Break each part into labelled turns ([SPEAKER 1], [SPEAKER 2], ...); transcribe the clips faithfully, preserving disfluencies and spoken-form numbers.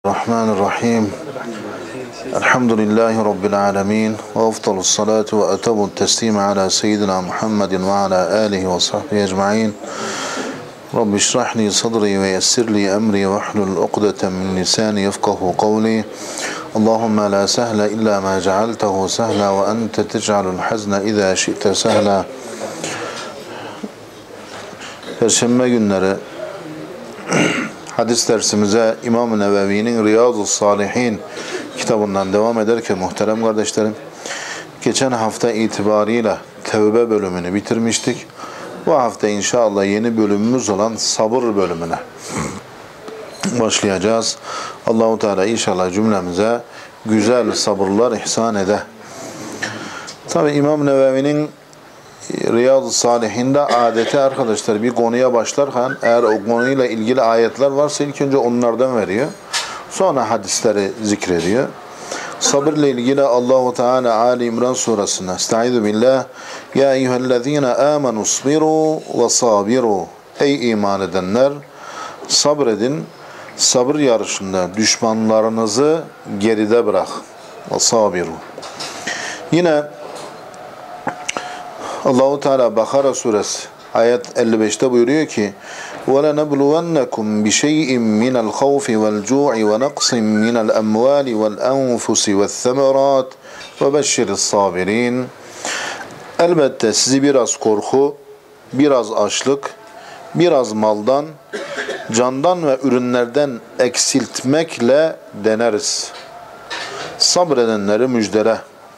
[SPEAKER 1] Bismillahirrahmanirrahim. Elhamdülillahi Rabbil alemin. Ve afdalus salatu ve etebut teslime ala seyyidina Muhammedin ve ala alihi ve sahbihi ecma'in. Rabbi şrahli sadri ve yessirli emri ve hlul uqdeten min lisani yefkahu kavli. Allahümme la sehle illa ma cealtehu sehla ve ente tec'alul hazne izâ şi'te sehla. Perşembe günleri hadis dersimize İmam-ı Nevevi'nin Riyazu Salihin kitabından devam ederken muhterem kardeşlerim, geçen hafta itibariyle Tevbe bölümünü bitirmiştik. Bu hafta inşallah yeni bölümümüz olan sabır bölümüne başlayacağız. Allahu Teala inşallah cümlemize güzel sabırlar ihsan ede. Tabi İmam Nevevi'nin Riyad-ı Salihinde adeti arkadaşlar bir konuya başlarken eğer o konuyla ilgili ayetler varsa ilk önce onlardan veriyor. Sonra hadisleri zikrediyor. Sabırla ilgili Allahu Teala Ali İmran suresinde Estaizu billah Ya eyyühellezine amenu sbiru ve sabiru Ey iman edenler sabredin, sabır yarışında düşmanlarınızı geride bırak ve sabiru. Yine Allahu Teala Bakara suresi ayet elli beşte buyuruyor ki وَلَنَبْلُوَنَّكُمْ بِشَيْءٍ مِنَ الْخَوْفِ وَالْجُوعِ وَنَقْصٍ مِنَ الْأَمْوَالِ وَالْأَنْفُسِ وَالثَّمَرَاتِ وَبَشِّرِ الصَّابِرِينَ Elbette sizi biraz korku, biraz açlık, biraz maldan, candan ve ürünlerden eksiltmekle deneriz. Sabredenleri müjdele.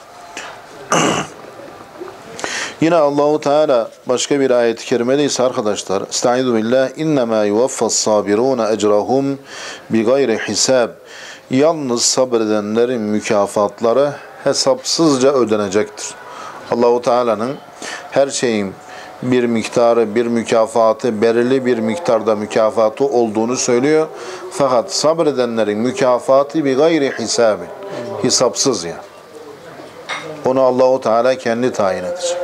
[SPEAKER 1] Yine Allahu Teala başka bir ayet-i kerimede ise arkadaşlar Estaizu billah innema yuvaffas sabiruna ecrahum bi gayri hisab. Yalnız sabredenlerin mükafatları hesapsızca ödenecektir. Allahu Teala'nın her şeyin bir miktarı, bir mükafatı, belirli bir miktarda mükafatı olduğunu söylüyor. Fakat sabredenlerin mükafatı bi gayri hisab. Hesapsız yani. Onu Allahu Teala kendi tayin edecek.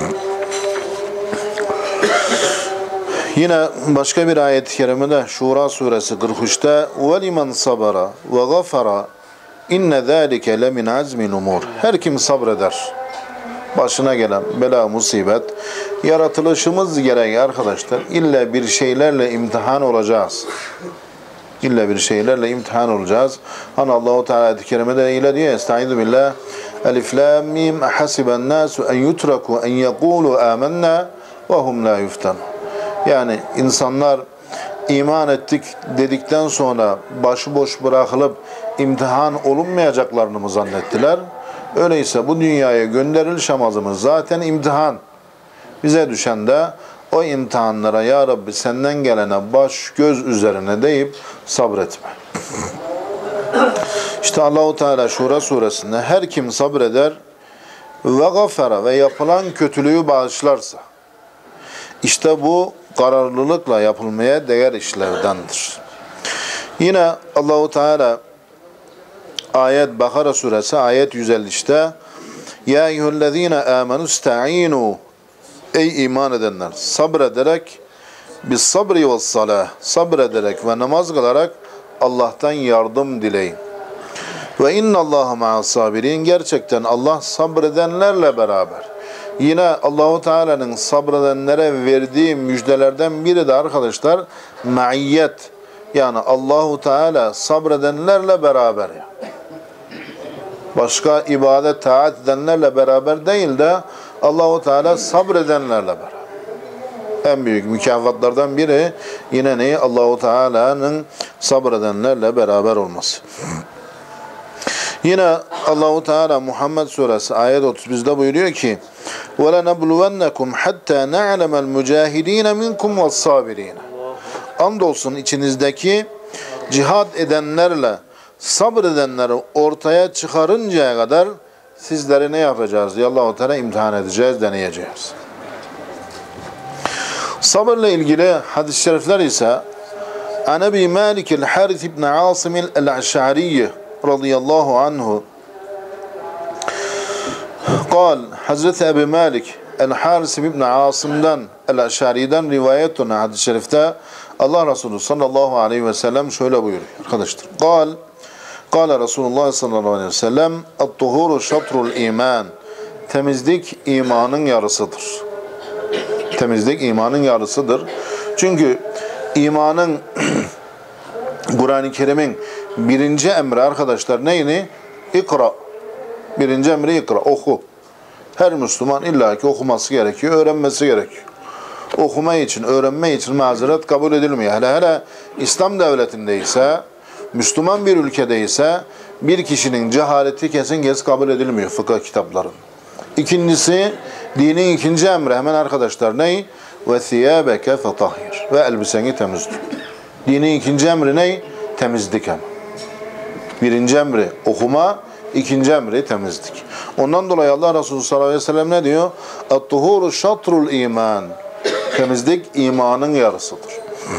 [SPEAKER 1] Yine başka bir ayet-i kerimede Şura suresi kırk üçte وَلِمَنْ صَبَرَ وَغَفَرَ اِنَّ ذَٰلِكَ لَمِنْ عَزْمِ الْاُمُورِ Her kim sabreder, başına gelen bela, musibet, yaratılışımız gereği arkadaşlar, illa bir şeylerle imtihan olacağız. İlla bir şeylerle imtihan olacağız. Hani Allah-u Teala ayet-i kerimede ile diyor, Estaizu billah Elif lam mim hasiben nasu en yutraku en yekulu amennâ ve hum la yuftan. Yani insanlar iman ettik dedikten sonra başıboş bırakılıp imtihan olunmayacaklarını mı zannettiler? Öyleyse bu dünyaya gönderiliş amacımız zaten imtihan. Bize düşen de o imtihanlara ya Rabbi senden gelene baş göz üzerine deyip sabretme. İşte Allahu Teala Şura suresinde her kim sabreder ve gafara ve yapılan kötülüğü bağışlarsa işte bu kararlılıkla yapılmaya değer işlerdendir. Yine Allahu Teala ayet Bakara suresi ayet yüz elli üçte Ya eyyühellezine amenu ista'inu Ey iman edenler sabrederek bis sabri ve salah sabrederek ve namaz kılarak Allah'tan yardım dileyin. Ve innallaha ma'as sabirin gerçekten Allah sabredenlerle beraber. Yine Allahu Teala'nın sabredenlere verdiği müjdelerden biri de arkadaşlar maiyet. Yani Allahu Teala sabredenlerle beraber. Başka ibadet taat edenlerle beraber değil de Allahu Teala sabredenlerle beraber. En büyük mükafatlardan biri yine neyi? Allahu Teala'nın sabredenlerle beraber olması. Yine Allahu Teala Muhammed suresi ayet otuz birde buyuruyor ki: "Velenebluvennekum hatta na'lemel mücahidin minkum ve's-sabirin." Andolsun içinizdeki cihad edenlerle sabredenleri ortaya çıkarıncaya kadar sizleri ne yapacağız diye Allahu Teala imtihan edeceğiz, deneyeceğiz. Sabırla ilgili hadis-i şerifler ise An Ebi Malik el-Harith ibn Asim el-Eş'ari radıyallahu anhu قال Hazreti Ebu Malik el-Haris ibn Asim'den el-Eş'ari'den rivayet olan hadis-i şerifte Allah Resulü sallallahu aleyhi ve sellem şöyle buyuruyor arkadaşlar. قال Kâle Resulullah sallallahu aleyhi ve sellem "Et-tuhuru şatrul iman." Temizlik imanın yarısıdır. Temizlik imanın yarısıdır. Çünkü imanın Kur'an-ı Kerim'in birinci emri arkadaşlar neyini? İkra. Birinci emri ikra. Oku. Her Müslüman illaki okuması gerekiyor, öğrenmesi gerekiyor. Okuma için, öğrenme için mazeret kabul edilmiyor. Hele hele İslam devletindeyse, Müslüman bir ülkedeyse bir kişinin cehaleti kesin kes kabul edilmiyor fıkıh kitaplarında. İkincisi, dinin ikinci emri hemen arkadaşlar ney? Ve thiyâbeke fetahhir. Ve elbiseni temiz tut. Dinin ikinci emri ney? Temizlik hem. Birinci emri okuma, ikinci emri temizlik. Ondan dolayı Allah Resulü sallallahu aleyhi ve sellem ne diyor? "Et-tuhuru şatrul iman." Temizlik imanın yarısıdır.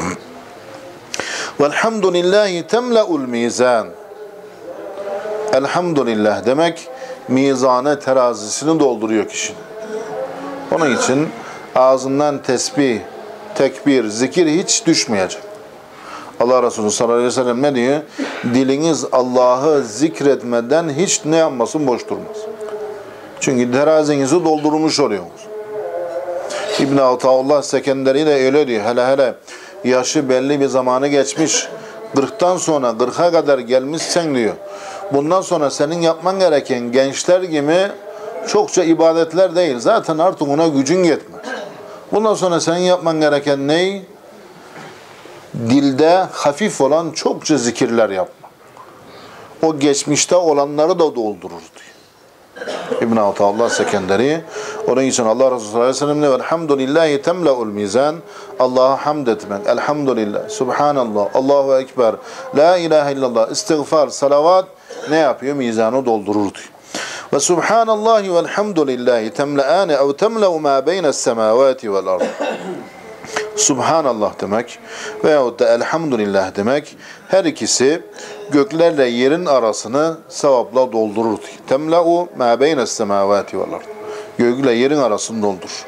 [SPEAKER 1] Velhamdülillahi temle'ul mizan. Elhamdülillah demek mizanı, terazisini dolduruyor kişinin. Onun için ağzından tesbih, tekbir, zikir hiç düşmeyecek. Allah Resulü sallallahu aleyhi ve sellem ne diyor? Diliniz Allah'ı zikretmeden hiç ne yapmasın, boş durmaz. Çünkü terazinizi doldurmuş oluyorsunuz. İbn-i Ataullah Sekenderi de öyle diyor. Hele hele yaşı belli bir zamanı geçmiş. kırktan sonra kırka kadar gelmişsen diyor. Bundan sonra senin yapman gereken gençler gibi çokça ibadetler değil. Zaten artık ona gücün yetmez. Bundan sonra senin yapman gereken ney? Dilde hafif olan çokça zikirler yapmak. O geçmişte olanları da doldurur diyor. İbn-i Ataullah Sekenderi. Onun için Allah Resulü sallallahu aleyhi ve sellem ne? Elhamdülillahi temle'ul mizan. Allah'a hamd etmek. Elhamdülillah. Subhanallah. Allahu Ekber. La ilahe illallah. İstiğfar, salavat ne yapıyor? Mizanı doldurur diyor. Ve subhanallahi velhamdülillahi temle'ane ev temle'u ma beyne's semavati vel ard. Subhanallah demek veyahut da elhamdülillah demek her ikisi göklerle yerin arasını sevapla doldurur. Temle'u ma beyne's semavati vel ard. Gökle yerin arasını doldur.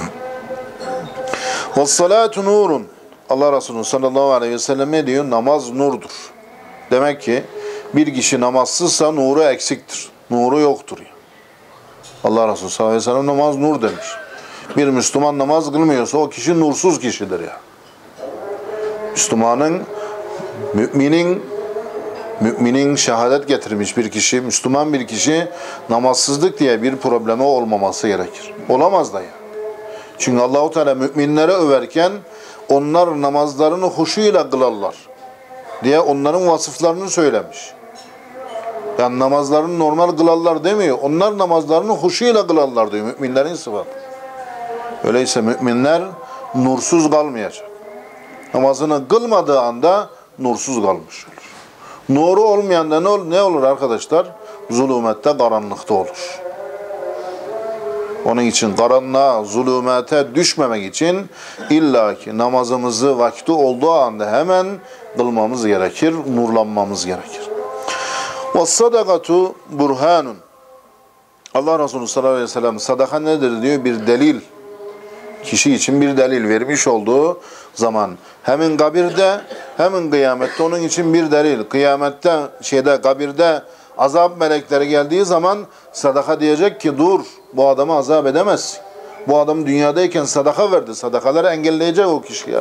[SPEAKER 1] Ve salatu nurun. Allah Resulü sallallahu aleyhi ve sellem ne diyor? Namaz nurdur. Demek ki bir kişi namazsızsa nuru eksiktir. Nuru yoktur. Ya. Allah Resulü sallallahu aleyhi ve sellem namaz nur demiş. Bir Müslüman namaz kılmıyorsa o kişi nursuz kişidir ya. Müslümanın, müminin, müminin şehadet getirmiş bir kişi, Müslüman bir kişi namazsızlık diye bir problemi olmaması gerekir. Olamaz da ya. Çünkü Allah-u Teala müminleri överken onlar namazlarını huşuyla kılarlar diye onların vasıflarını söylemiş. Yani namazlarını normal kılarlar demiyor. Onlar namazlarını huşuyla kılarlar diyor müminlerin sıfatı. Öyleyse müminler nursuz kalmayacak. Namazını kılmadığı anda nursuz kalmış olur. Nuru olmayan da ne olur arkadaşlar? Zulümette, karanlıkta olur. Onun için karanlığa, zulümete düşmemek için illaki namazımızı vakti olduğu anda hemen kılmamız gerekir, nurlanmamız gerekir. وَالصَّدَقَةُ burhanun. Allah Resulü sallallahu aleyhi ve sellem sadaka nedir diyor? Bir delil. Kişi için bir delil vermiş olduğu zaman hemen kabirde hemen kıyamette onun için bir delil. Kıyamette şeyde kabirde azap melekleri geldiği zaman sadaka diyecek ki dur bu adamı azap edemezsin. Bu adam dünyadayken sadaka verdi. Sadakaları engelleyecek o kişiye.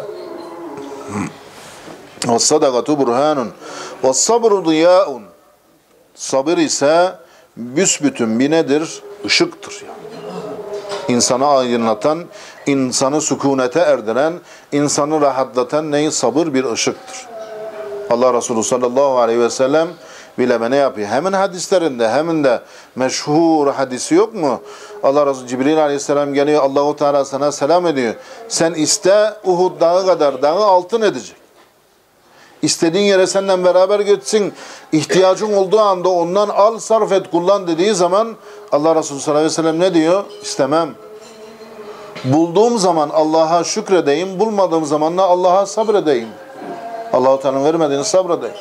[SPEAKER 1] وَالصَّدَقَةُ burhanun وَالصَّبْرُ ضِيَاءٌ. Sabır ise büsbütün bir nedir? Işıktır. Yani. İnsanı aydınlatan, insanı sükunete erdiren, insanı rahatlatan neyi? Sabır bir ışıktır. Allah Resulü sallallahu aleyhi ve sellem bile ne yapıyor? Hemen hadislerinde, hemen de meşhur hadisi yok mu? Allah Resulü Cibril aleyhisselam geliyor, Allah-u Teala sana selam ediyor. Sen iste Uhud dağı kadar dağı altın edecek. İstediğin yere senden beraber götürsün. İhtiyacın olduğu anda ondan al, sarf et, kullan dediği zaman Allah Resulü sallallahu aleyhi ve sellem ne diyor? İstemem. Bulduğum zaman Allah'a şükredeyim, bulmadığım zaman da Allah'a sabredeyim. Allah-u Teala'nın vermediğini sabredeyim.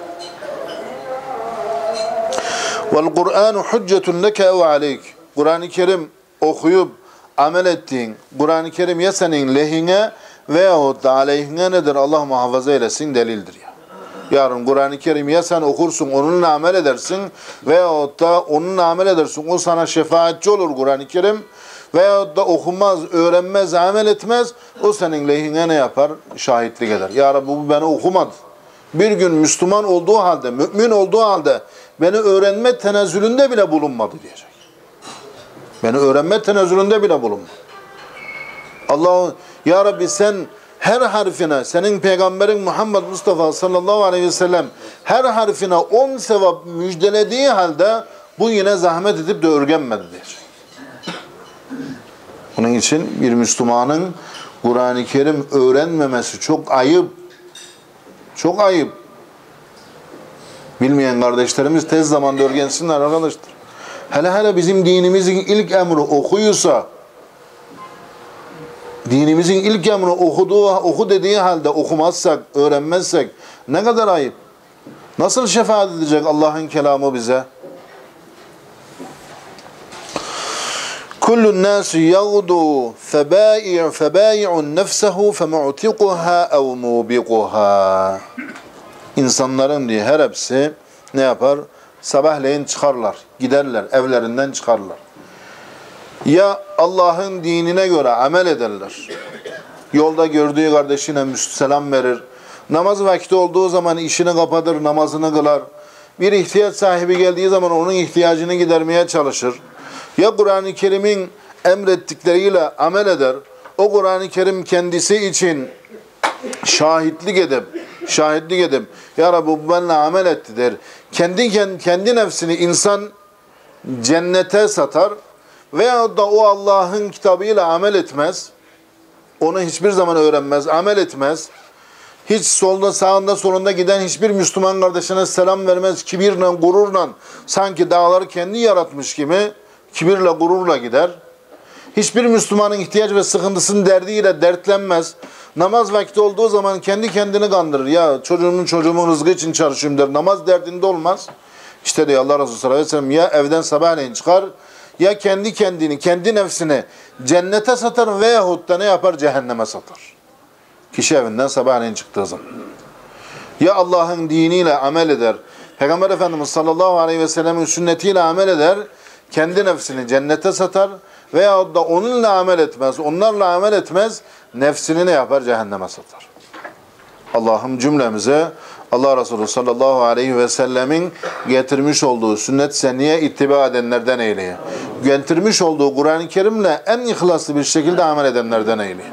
[SPEAKER 1] Vel Kur'anu hüccetun leke ve aleyk. Kur'an-ı Kerim okuyup amel ettiğin, Kur'an-ı Kerim ya senin lehine veyahut da aleyhine nedir? Allah muhafaza eylesin delildir ya. Yarın Kur'an-ı Kerim ya sen okursun, onunla amel edersin veyahut da onunla amel edersin. O sana şefaatçi olur Kur'an-ı Kerim. Veyahut da okunmaz, öğrenmez, amel etmez. O senin lehine ne yapar? Şahitlik eder. Ya Rabbi bu beni okumadı. Bir gün Müslüman olduğu halde, mümin olduğu halde beni öğrenme tenezzülünde bile bulunmadı diyecek. Beni öğrenme tenezzülünde bile bulunmadı. Allah, Ya Rabbi sen her harfine, senin peygamberin Muhammed Mustafa sallallahu aleyhi ve sellem her harfine on sevap müjdelediği halde bu yine zahmet edip de öğrenmedi diyecek. Bunun için bir Müslümanın Kur'an-ı Kerim öğrenmemesi çok ayıp. Çok ayıp. Bilmeyen kardeşlerimiz tez zamanda öğrensinler arkadaşlar. Hele hele bizim dinimizin ilk emri okuyusa, dinimizin ilk emri okuduğu, oku dediği halde okumazsak, öğrenmezsek ne kadar ayıp. Nasıl şefaat edecek Allah'ın kelamı bize? Kullun nasu yağdu febâi'u febâi'un nefsehu femu'tikuha ev mubiquha. İnsanların diye her hepsi ne yapar? Sabahleyin çıkarlar, giderler, evlerinden çıkarlar. Ya Allah'ın dinine göre amel ederler. Yolda gördüğü kardeşine selam verir. Namaz vakti olduğu zaman işini kapatır, namazını kılar. Bir ihtiyaç sahibi geldiği zaman onun ihtiyacını gidermeye çalışır. Ya Kur'an-ı Kerim'in emrettikleriyle amel eder. O Kur'an-ı Kerim kendisi için şahitlik edip, şahitlik edip, Ya Rabbi bu benimle amel etti der. Kendi, kendi nefsini insan cennete satar veya da o Allah'ın kitabıyla amel etmez. Onu hiçbir zaman öğrenmez, amel etmez. Hiç solda, sağında, solunda giden hiçbir Müslüman kardeşine selam vermez. Kibirle, gururla, sanki dağları kendi yaratmış gibi kibirle, gururla gider. Hiçbir Müslümanın ihtiyaç ve sıkıntısının derdiyle dertlenmez. Namaz vakti olduğu zaman kendi kendini kandırır. Ya çocuğumun çocuğumun rızkı için çalışıyorum der. Namaz derdinde olmaz. İşte diyor Allah Resulü sallallahu aleyhi ve sellem ya evden sabahleyin çıkar ya kendi kendini, kendi nefsini cennete satar veyahut da ne yapar? Cehenneme satar. Kişi evinden sabahleyin çıktığı zaman. Ya Allah'ın diniyle amel eder. Peygamber Efendimiz sallallahu aleyhi ve sellemin sünnetiyle amel eder. Kendi nefsini cennete satar veyahut da onunla amel etmez. Onlarla amel etmez. Nefsini ne yapar? Cehenneme satar. Allah'ım cümlemize Allah Resulü sallallahu aleyhi ve sellemin getirmiş olduğu sünnet senniye ittiba edenlerden eyleye. Getirmiş olduğu Kur'an-ı Kerim'le en ihlaslı bir şekilde amel edenlerden eyleye.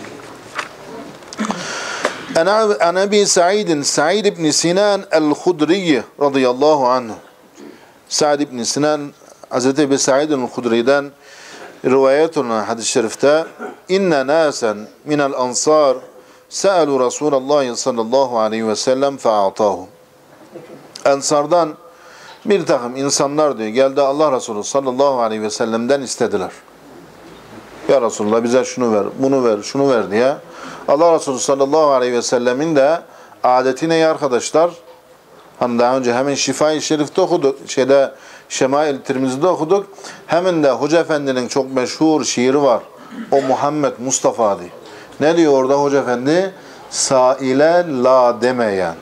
[SPEAKER 1] An Ebi Sa'id Sa'id ibn Sinan el-Hudri radıyallahu anhu. Sa'id ibn Sinan Hazreti Ebi Sa'id el-Hudri'den rivayet olunan hadis-i şerifte inne nasen minel ansar sa'alu Resulullah sallallahu aleyhi ve sellem fe'atahum. Ensardan bir takım insanlar diyor geldi Allah Resulü sallallahu aleyhi ve sellem'den istediler. Ya Resulullah bize şunu ver, bunu ver, şunu ver diye. Allah Resulü sallallahu aleyhi ve sellemin de adeti ne arkadaşlar? Hani daha önce hemen Şifa-i Şerif'te okuduk, şeyde Şemail-i Tirmizi'de okuduk. Hemen de Hoca Efendi'nin çok meşhur şiiri var. O Muhammed Mustafa diye. Ne diyor orada Hoca Efendi? Saile la demeyen.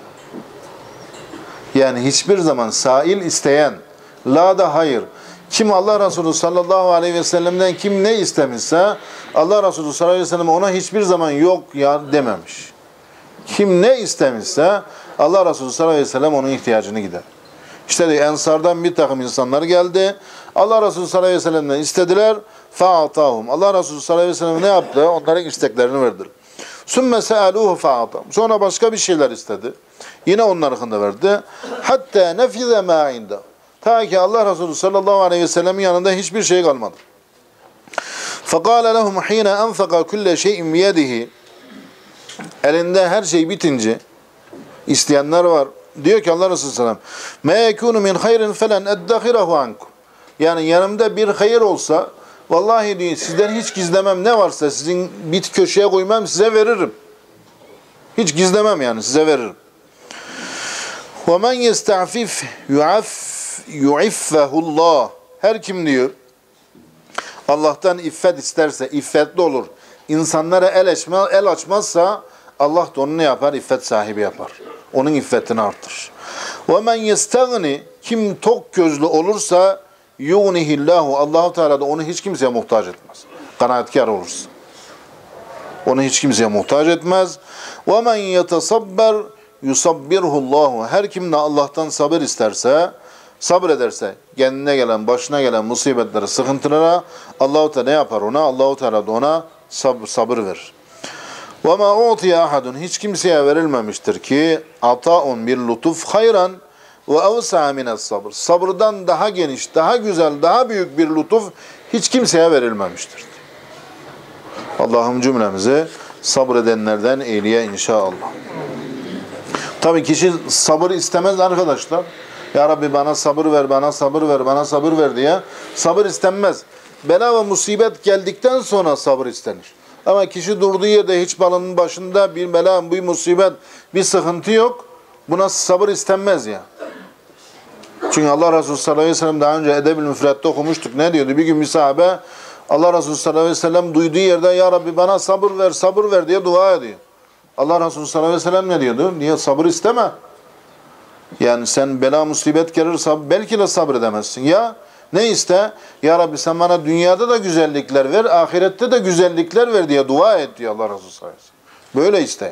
[SPEAKER 1] Yani hiçbir zaman sail isteyen, la da hayır. Kim Allah Resulü sallallahu aleyhi ve sellem'den kim ne istemişse Allah Resulü sallallahu aleyhi ve sellem ona hiçbir zaman yok ya dememiş. Kim ne istemişse Allah Resulü sallallahu aleyhi ve sellem onun ihtiyacını gider. İşte de Ensardan bir takım insanlar geldi. Allah Resulü sallallahu aleyhi ve sellem'den istediler. Fa'atahum. Allah Resulü sallallahu aleyhi ve sellem ne yaptı? Onların isteklerini verdi. Sümme se'aluhu fa'atahum. Sonra başka bir şeyler istedi. Yine onlar hakkında verdi. Hatta nefize ma inde. Ta ki Allah Resulü sallallahu aleyhi ve sellem'in yanında hiçbir şey kalmadı. فَقَالَ لَهُمْ حِينَ أَنْفَقَ كُلَّ شَيْءٍ بِيَدِهِ. Elinde her şey bitince isteyenler var. Diyor ki Allah Resulü sallallahu aleyhi ve sellem مَا يَكُونُ مِنْ خَيْرٍ فَلَنْ اَدَّخِرَهُ عَنْكُمْ. Yani yanımda bir hayır olsa vallahi diyor sizden hiç gizlemem ne varsa sizin bit köşeye koymam size veririm. Hiç gizlemem yani size veririm. وَمَنْ يَسْتَعْفِفْ يُعِفَّهُ اللّٰهِ. Her kim diyor Allah'tan iffet isterse iffetli olur. İnsanlara el açmaz, el açmazsa Allah da onu ne yapar? İffet sahibi yapar. Onun iffetini artırır. وَمَنْ يَسْتَغْنِ Kim tok gözlü olursa يُغْنِهِ Allah-u Teala da onu hiç kimseye muhtaç etmez. Kanaatkar olursa. Onu hiç kimseye muhtaç etmez. وَمَنْ يَتَصَبَّرْ يُصَبِّرْهُ اللّٰهُ Her kim de Allah'tan sabır isterse, sabrederse, kendine gelen, başına gelen musibetlere, sıkıntılara Allah-u Teala ne yapar ona? Allah-u Teala da ona sab sabır verir. وَمَا اُعْتِيَ اَحَدٌ Hiç kimseye verilmemiştir ki ata'un bir lütuf hayran ve evsa mines sabır. Sabırdan daha geniş, daha güzel, daha büyük bir lütuf hiç kimseye verilmemiştir. Allah'ım cümlemizi sabredenlerden eyleye inşallah. Tabii kişi sabır istemez arkadaşlar. Ya Rabbi bana sabır ver, bana sabır ver, bana sabır ver diye sabır istenmez. Bela ve musibet geldikten sonra sabır istenir. Ama kişi durduğu yerde hiç balının başında bir bela, bir musibet, bir sıkıntı yok. Buna sabır istenmez ya. Çünkü Allah Resulü sallallahu aleyhi ve sellem daha önce Edeb-ül Müfret'te okumuştuk. Ne diyordu? Bir gün bir sahabe Allah Resulü sallallahu aleyhi ve sellem duyduğu yerde Ya Rabbi bana sabır ver, sabır ver diye dua ediyor. Allah Resulü sallallahu aleyhi ve sellem ne diyordu? Niye sabır isteme? Yani sen bela musibet gelirse belki de sabredemezsin. Ya ne iste? Ya Rabbi sen bana dünyada da güzellikler ver, ahirette de güzellikler ver diye dua et diyor Allah Resulü sallallahu aleyhi ve sellem. Böyle iste.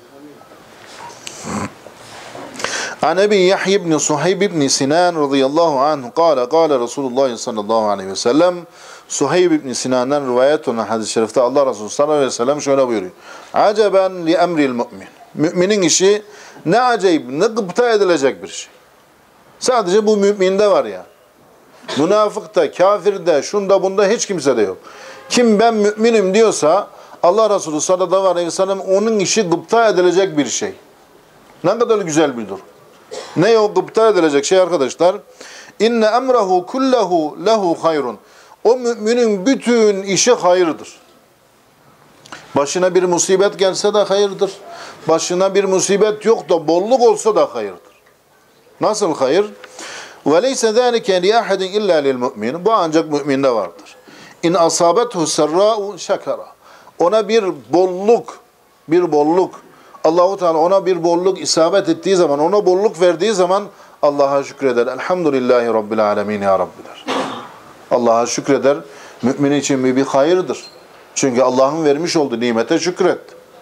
[SPEAKER 1] An Ebi Yahya ibn Suheyb ibn Sinan radıyallahu anhu kâle kâle Resulullah sallallahu aleyhi ve sellem Suheyb ibn Sinan'dan rivayet olan hadis-i şerifte Allah Resulü sallallahu aleyhi ve sellem şöyle buyuruyor. Aceben li emril mümin. Müminin işi ne acayip, ne gıpta edilecek bir şey. Sadece bu müminde var ya. Münafıkta, kafirde, şunda bunda hiç kimse de yok. Kim ben müminim diyorsa Allah Resulü sallallahu aleyhi ve sellem onun işi gıpta edilecek bir şey. Ne kadar güzel bir durum. Ne o gıpta edilecek şey arkadaşlar? İnne emrahu kullahu lehu hayrun. O müminin bütün işi hayırdır. Başına bir musibet gelse de hayırdır. Başına bir musibet yok da bolluk olsa da hayırdır. Nasıl hayır? وَلَيْسَ ذَٰلِكَ لِيَحَدٍ اِلَّا لِلْمُؤْمِنِ Bu ancak müminde vardır. İn asabethu serra'u şekara. Ona bir bolluk, bir bolluk, Allahu Teala ona bir bolluk isabet ettiği zaman, ona bolluk verdiği zaman Allah'a şükreder. Elhamdülillahi Rabbil alemin ya Rabbi der. Allah'a şükreder. Mümin için bir, bir hayırdır. Çünkü Allah'ın vermiş olduğu nimete şükret.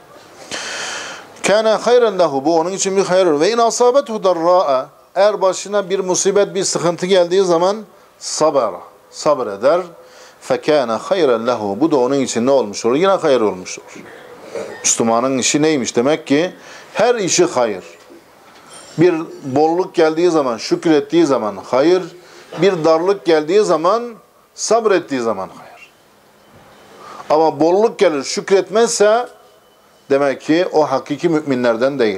[SPEAKER 1] Kana hayran lehu bu onun için bir hayırdır. Ve in asabethu darra'a eğer başına bir musibet, bir sıkıntı geldiği zaman sabara, sabreder. Fekâne hayran lehu bu da onun için ne olmuş olur? Yine hayır olmuş olur. Müslümanın işi neymiş? Demek ki her işi hayır. Bir bolluk geldiği zaman, şükrettiği zaman hayır. Bir darlık geldiği zaman, sabrettiği zaman hayır. Ama bolluk gelir, şükretmezse demek ki o hakiki müminlerden değil.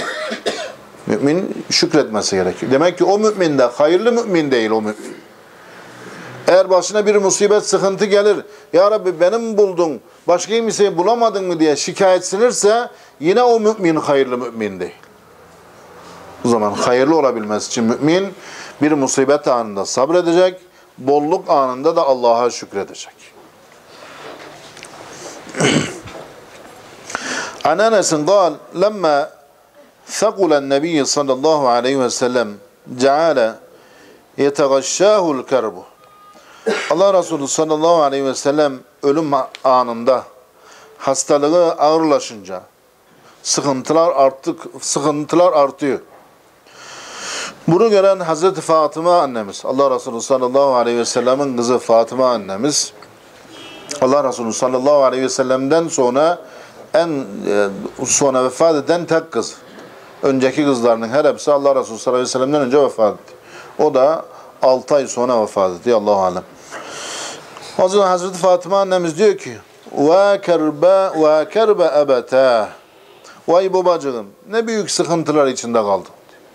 [SPEAKER 1] Mümin şükretmesi gerekiyor. Demek ki o mümin de hayırlı mümin değil o mümin. Eğer başına bir musibet, sıkıntı gelir, Ya Rabbi benim buldun, başka kimseyi bulamadın mı diye şikayetlenirse yine o mümin hayırlı mümin değil. O zaman hayırlı olabilmesi için mümin bir musibet anında sabredecek, bolluk anında da Allah'a şükredecek. An Enes'in قال لما ثقل النبي sallallahu aleyhi ve sellem ceale yetegaşşâhul kerbu. Allah Resulü sallallahu aleyhi ve sellem ölüm anında hastalığı ağırlaşınca sıkıntılar artık sıkıntılar artıyor. Bunu gören Hazreti Fatıma annemiz, Allah Resulü sallallahu aleyhi ve sellemin kızı Fatıma annemiz, Allah Resulü sallallahu aleyhi ve sellem'den sonra en e, sonra vefat eden tek kız. Önceki kızlarının her hepsi Allah Resulü sallallahu aleyhi ve sellem'den önce vefat etti. O da altı ay sonra vefat etti. Allahu alem. O zaman Hazreti Fatıma annemiz diyor ki: "Ve kerbe ve kerbe ebete." Vay babacığım, ne büyük sıkıntılar içinde kaldım.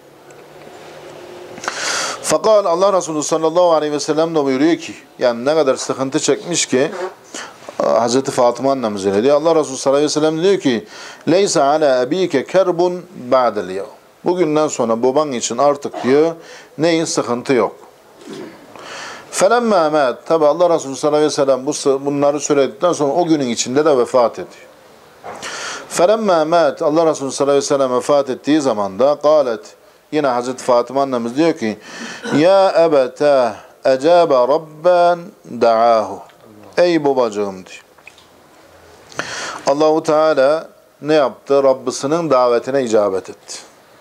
[SPEAKER 1] Fakat Allah Resulü sallallahu aleyhi ve sellem de buyuruyor ki, yani ne kadar sıkıntı çekmiş ki Hazreti Fatıma annemiz öyle diyor. Allah Resulü sallallahu aleyhi ve sellem diyor ki: "Leysa ala abike kerbun ba'del yevm." Bugünden sonra baban için artık diyor neyin sıkıntı yok. Felemme met. Tabi Allah Resulü sallallahu aleyhi ve sellem bu, bunları söyledikten sonra o günün içinde de vefat ediyor. Felemma mat, Allah Resulü sallallahu aleyhi ve sellem vefat ettiği zaman da galet, yine Hazreti Fatıma annemiz diyor ki ya ebete ecabe rabben da'ahu. Ey babacığım diyor. Allahu Teala ne yaptı? Rabbisinin davetine icabet etti.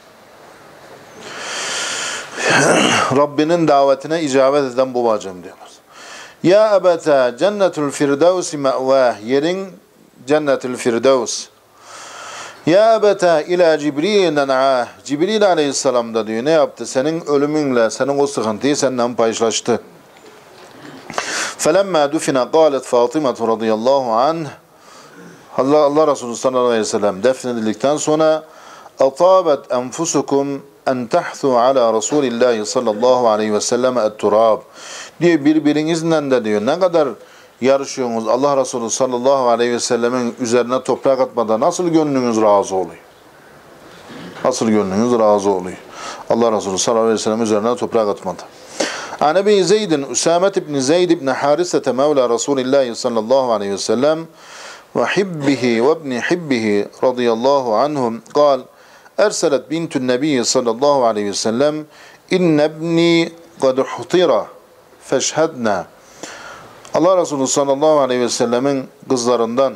[SPEAKER 1] Rabbinin davetine icabet eden babacığım diyorlar. Ya ebete cennetul firdevsi me'vah. Yerin cennetul firdevs. Ya ebete ila Cibril nen'ah. Cibril aleyhisselam da diyor ne yaptı? Senin ölümünle, senin o sıkıntıyı senden paylaştı. Felemma dufina qalet Fatıma radıyallahu anh. Allah, Allah Resulü sallallahu aleyhi ve sellem defnedildikten sonra atabat enfusukum en tahsu ala Resulillahi sallallahu aleyhi ve sellem et-turab diye birbirinizle de diyor ne kadar yarışıyorsunuz Allah Resulü sallallahu aleyhi ve sellemin üzerine toprak atmada nasıl gönlünüz razı oluyor? Nasıl gönlünüz razı oluyor? Allah Resulü sallallahu aleyhi ve sellem üzerine toprak atmadı. An Ebi Zeyd'in Üsame ibn Zeyd ibn Harisete Mevla Resulillahi sallallahu aleyhi ve sellem ve hibbihi ve ibn hibbihi radıyallahu anhum قال Erselet bintün nebiyyi sallallahu aleyhi ve sellem inne ibni kad hutira feşhedna. Allah Resulü sallallahu aleyhi ve sellemin kızlarından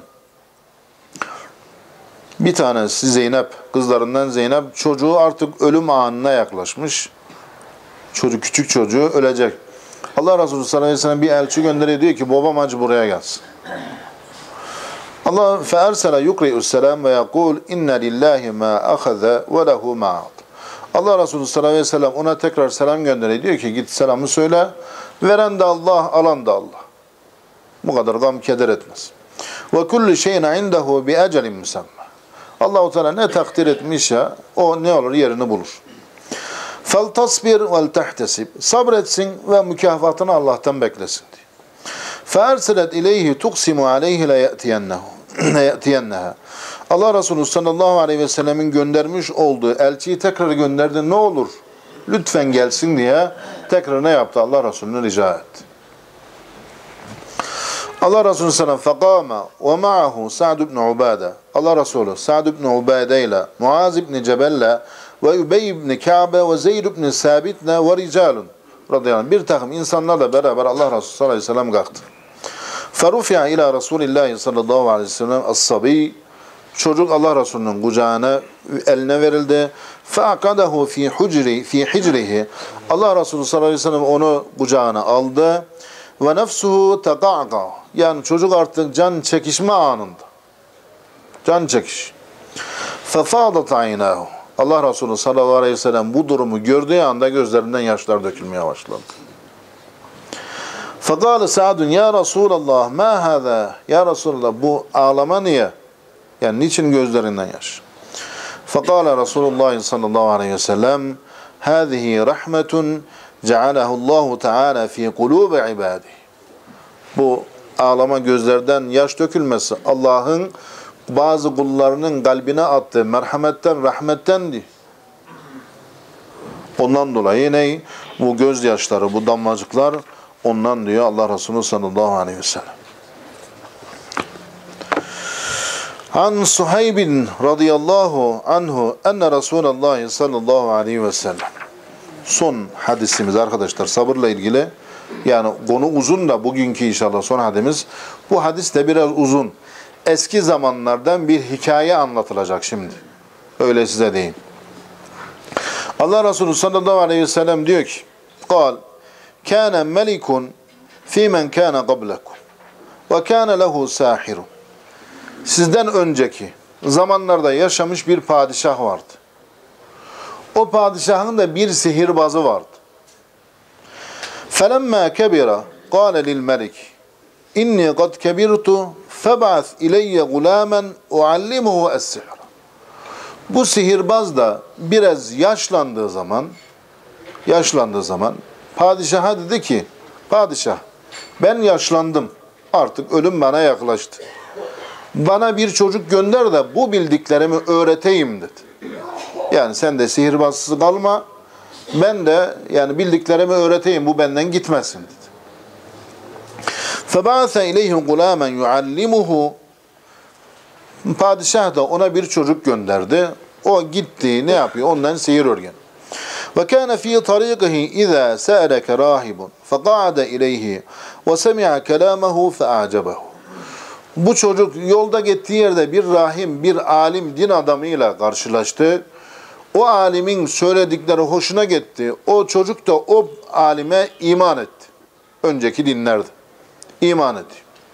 [SPEAKER 1] bir tanesi Zeynep, kızlarından Zeynep çocuğu artık ölüm anına yaklaşmış. Çocuk, küçük çocuğu ölecek. Allah Resulü sallallahu aleyhi ve sellem bir elçi gönderiyor diyor ki babam acı buraya gelsin. Allah feersele yukri'us selam ve yekul inne lillahi ma ahaze ve lehu ma at. Allah Resulü sallallahu aleyhi ve sellem ona tekrar selam gönderiyor. Diyor ki git selamı söyle. Veren de Allah, alan da Allah. Bu kadar gam keder etmez. Ve kullu şeyin indehu bi ecelin musamma. Allah-u Teala ne takdir etmişse o ne olur yerini bulur. Fel tasbir vel tehtesib. Sabretsin ve mükafatını Allah'tan beklesin diyor. Feerselet ileyhi tuksimu aleyhi le ye'tiyenneha. Allah Resulü sallallahu aleyhi ve sellemin göndermiş olduğu elçiyi tekrar gönderdi. Ne olur lütfen gelsin diye tekrar ne yaptı? Allah Resulü'nü rica etti. Allah Resulü sallallahu aleyhi ve sellem fekâme ve ma'ahu Sa'd ibn Ubade. Allah Resulü Sa'd ibn Ubade ile Muaz ibn Cebelle ve Übey ibn Ka'be ve Zeyd ibn Sabit'le ve ricalun radıyallahu anh. Bir takım insanlarla beraber Allah Resulü sallallahu aleyhi ve sellem kalktı. Ferufi'a ila Resulillahi sallallahu aleyhi ve sellem as-sabi. Çocuk Allah Resulü'nün kucağına, eline verildi. Fe'akadahu fi hucri fi hicrihi. Allah Resulü sallallahu aleyhi ve sellem onu kucağına aldı. Ve nefsuhu taqaqa. Yani çocuk artık can çekişme anında. Can çekiş. Fefadat aynahu. Allah Resulü sallallahu aleyhi ve sellem bu durumu gördüğü anda gözlerinden yaşlar dökülmeye başladı. Fekâle Sa'dun ya Resulallah ma hâzâ. Ya Resulallah bu ağlama niye? Yani niçin gözlerinden yaş? Fekâle Resulullah sallallahu aleyhi ve sellem hâzihi rahmetun cealehullahu teâlâ fî kulûbi ibâdihi. Bu ağlama gözlerden yaş dökülmesi Allah'ın bazı kullarının kalbine attığı merhametten, rahmettendi. Ondan dolayı ne? Bu gözyaşları, bu damlacıklar ondan diyor Allah Resulü sallallahu aleyhi ve sellem. An Suhaybin radıyallahu anhu enne Resulullah sallallahu aleyhi ve sellem. Son hadisimiz arkadaşlar sabırla ilgili. Yani konu uzun da bugünkü inşallah son hadimiz. Bu hadis de biraz uzun. Eski zamanlardan bir hikaye anlatılacak şimdi. Öyle size diyeyim. Allah Resulü sallallahu aleyhi ve sellem diyor ki قال كان ملك في من كان قبلكم وكان له ساحر. Sizden önceki zamanlarda yaşamış bir padişah vardı. O padişahın da bir sihirbazı vardı. فَلَمَّا كَبِرَ قَالَ لِلْمَلِكِ اِنِّي قَدْ كَبِرْتُ فَبَعَثْ اِلَيَّ غُلَامًا اُعَلِّمُهُ السِّحْرَ. Bu sihirbaz da biraz yaşlandığı zaman yaşlandığı zaman padişaha dedi ki padişah ben yaşlandım artık ölüm bana yaklaştı. Bana bir çocuk gönder de bu bildiklerimi öğreteyim dedi. Yani sen de sihirbazsız kalma. Ben de yani bildiklerimi öğreteyim. Bu benden gitmesin dedi. فَبَعَثَ اِلَيْهِ غُلَامًا يُعَلِّمُهُ Padişah da ona bir çocuk gönderdi. O gitti, ne yapıyor? Ondan sihir örgen. Ve kana fi tariqihi iza sa'alaka rahibun faqa'ada ilayhi ve semi'a kelamahu fa'ajabahu. Bu çocuk yolda gittiği yerde bir rahim, bir alim, din adamıyla karşılaştı. O alimin söyledikleri hoşuna gitti. O çocuk da o alime iman etti. Önceki dinlerde. İman etti.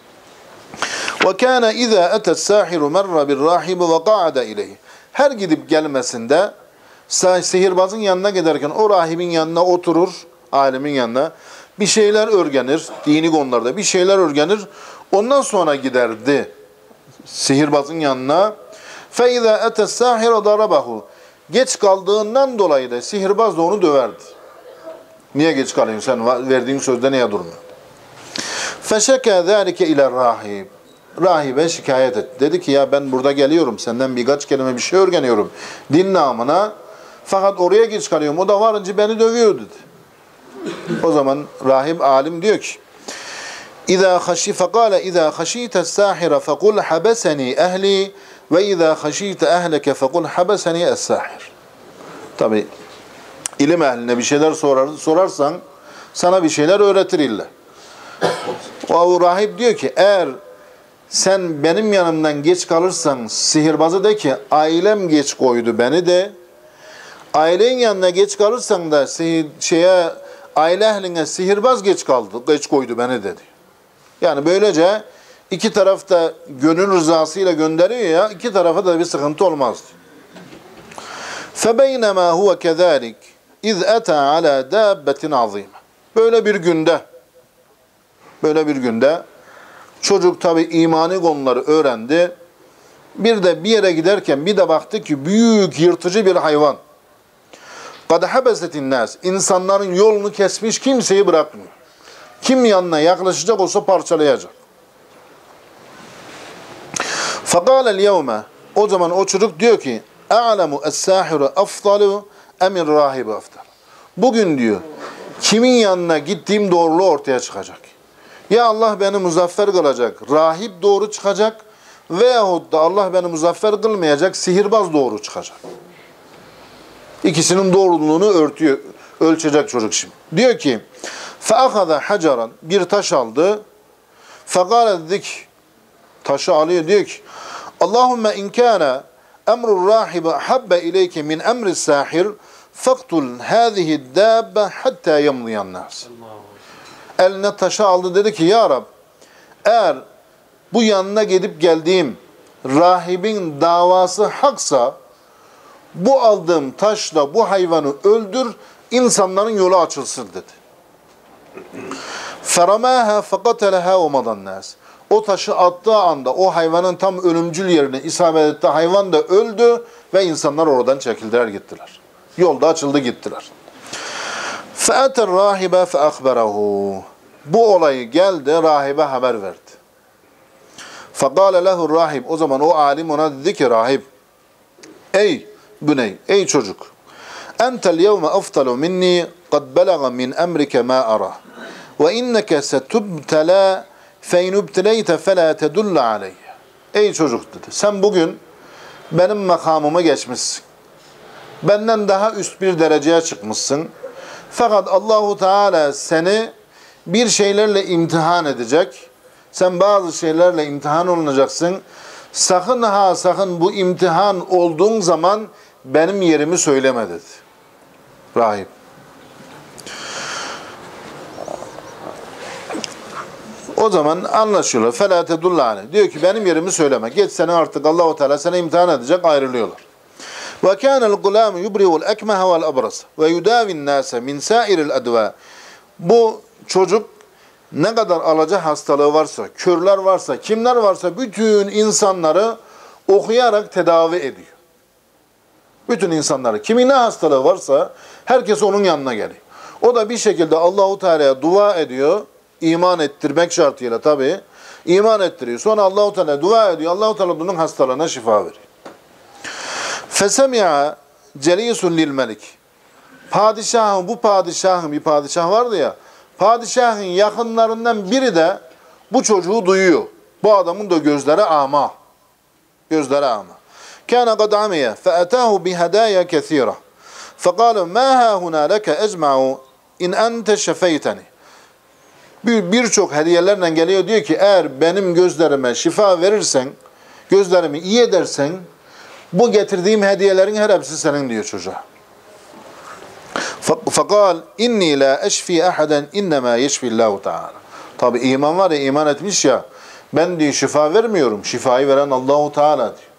[SPEAKER 1] وَكَانَ اِذَا اَتَى السَّاحِرُ مَرَّ بِالرَّاحِبِ وَقَعَدَ اِلَيْهِ. Her gidip gelmesinde sihirbazın yanına giderken o rahibin yanına oturur, alimin yanına bir şeyler öğrenir, dini konularda bir şeyler öğrenir. Ondan sonra giderdi sihirbazın yanına. فَاِذَا اَتَى السَّاحِرَ ضَرَبَهُ. Geç kaldığından dolayı da sihirbaz da onu döverdi. Niye geç kalıyorsun sen? Verdiğin sözde niye durmuyor? فَشَكَى ذَٰلِكَ اِلَى الرَّاهِبِ. Rahibe şikayet etti. Dedi ki ya ben burada geliyorum, senden birkaç kelime bir şey öğreniyorum din namına. Fakat oraya geç kalıyorum. O da varınca beni dövüyor dedi. O zaman rahip alim diyor ki İza haşi fekale iza haşite sahira fekul habeseni ehli ve iza haşite ehleke fekul habeseni es-sahir. Tabi ilim ehline bir şeyler sorar, sorarsan sana bir şeyler öğretir illa. O rahip diyor ki eğer sen benim yanımdan geç kalırsan sihirbazı de ki ailem geç koydu beni de, ailen yanına geç kalırsan da sihir, şeye aile ehline sihirbaz geç kaldı, geç koydu beni dedi. Yani böylece iki taraf da gönül rızasıyla gönderiyor ya, iki tarafa da bir sıkıntı olmaz. فَبَيْنَمَا هُوَ كَذَٰلِكَ اِذْ اَتَى عَلَى دَابَّةٍ عَظِيمًا. Böyle bir günde, böyle bir günde çocuk tabi imani konuları öğrendi. Bir de bir yere giderken bir de baktı ki büyük yırtıcı bir hayvan. قَدْ حَبَسَتِ النَّاسِ. İnsanların yolunu kesmiş, kimseyi bırakmıyor. Kim yanına yaklaşacak olsa parçalayacak. فَقَالَ الْيَوْمَ. O zaman o çocuk diyor ki اَعْلَمُ السَّاحِرُ اَفْضَلُ اَمِ الرَّاهِبُ اَفْضَلُ. Bugün diyor kimin yanına gittiğim doğruluğu ortaya çıkacak. Ya Allah beni muzaffer kılacak, rahip doğru çıkacak veyahut da Allah beni muzaffer kılmayacak, sihirbaz doğru çıkacak. İkisinin doğruluğunu örtüyor, ölçecek çocuk şimdi. Diyor ki, فَأَخَذَ حَجَرًا. Bir taş aldı. فَقَالَ ذِكْ. Taşı alıyor, diyor ki, Allahümme in kâne emrul rahibe habbe ileyke min emris sahir فَقْتُلْ هَذِهِ الدَّابَّ حَتَّى يَمْضِيَ النَّاسِ. Eline taşı aldı, dedi ki ya Rab, eğer bu yanına gidip geldiğim rahibin davası haksa bu aldığım taşla bu hayvanı öldür, insanların yolu açılsın dedi. فَرَمَاهَا فَقَتَلَهَا وَمَضَ النَّاسِ. O taşı attığı anda o hayvanın tam ölümcül yerine isabet etti, hayvan da öldü ve insanlar oradan çekildiler gittiler. Yolda açıldı gittiler. فَاَتَ الرَّاهِبَ فَاَخْبَرَهُ. Bu olayı geldi, rahibe haber verdi. فَقَالَ لَهُ الرَّاهِبِ. O zaman o alim ona dedi ki rahip, ey büney, ey çocuk, اَنْتَ الْيَوْمَ اَفْتَلُ مِنِّي قَدْ بَلَغَ مِنْ اَمْرِكَ مَا أَرَى وَاِنَّكَ سَتُبْتَلَى فَاِنُ ابْتِلَيْتَ فَلَا تَدُلَّ عَلَيْهِ. Ey çocuk dedi, sen bugün benim makamıma geçmişsin. Benden daha üst bir dereceye çıkmışsın. Fakat Allahu Teala seni bir şeylerle imtihan edecek. Sen bazı şeylerle imtihan olunacaksın. Sakın ha sakın bu imtihan olduğun zaman benim yerimi söyleme dedi. Rahip. O zaman anlaşıyorlar. فَلَا تَدُلَّ عَلَيْهِ. Diyor ki benim yerimi söyleme. Geç seni artık Allahu Teala seni imtihan edecek, ayrılıyorlar. وَكَانَ الْغُلَامُ يُبْرِعُ الْاَكْمَهَ وَالْأَبْرَسَ وَيُدَاوِ النَّاسَ مِنْ سَائِرِ الْأَدْوَى. Bu çocuk ne kadar alaca hastalığı varsa, körler varsa, kimler varsa bütün insanları okuyarak tedavi ediyor. Bütün insanları, kimin ne hastalığı varsa herkes onun yanına geliyor. O da bir şekilde Allahu Teala'ya dua ediyor, iman ettirmek şartıyla tabii. İman ettiriyor. Sonra Allahu Teala dua ediyor. Allahu Teala bunun hastalığına şifa veriyor. Fesemi'a celisun lil melik. Padişahın, bu padişahın bir padişah vardı ya. Padişahın yakınlarından biri de bu çocuğu duyuyor. Bu adamın da gözleri ama. Gözleri ama. كان قد عمي فأتاه بهدايا كثيرة فقال ما ها هنا لك أجمع إن أنت شفيتني. Bir birçok hediyelerle geliyor, diyor ki eğer benim gözlerime şifa verirsen, gözlerimi iyi edersen, bu getirdiğim hediyelerin her hepsi senin diyor çocuğa. Fakal inni la eşfi ahaden innema yeşfillahu teala. Tabi iman var ya, iman etmiş ya, ben diyor şifa vermiyorum, şifayı veren Allahu Teala diyor.